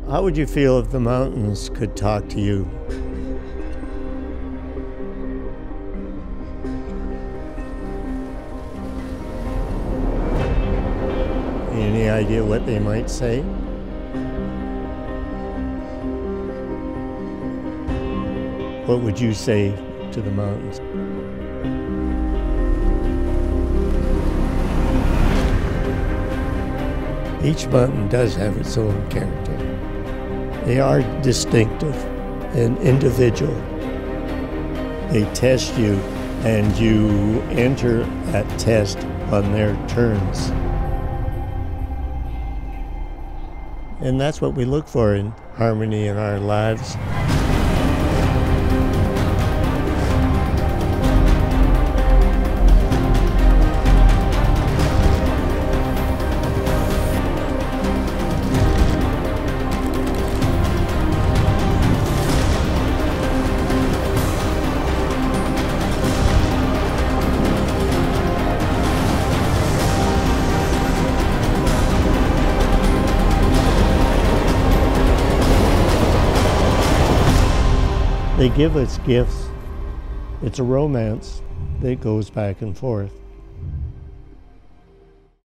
How would you feel if the mountains could talk to you? Any idea what they might say? What would you say to the mountains? Each mountain does have its own character. They are distinctive and individual. They test you, and you enter that test on their terms. And that's what we look for in harmony in our lives. They give us gifts. It's a romance that goes back and forth.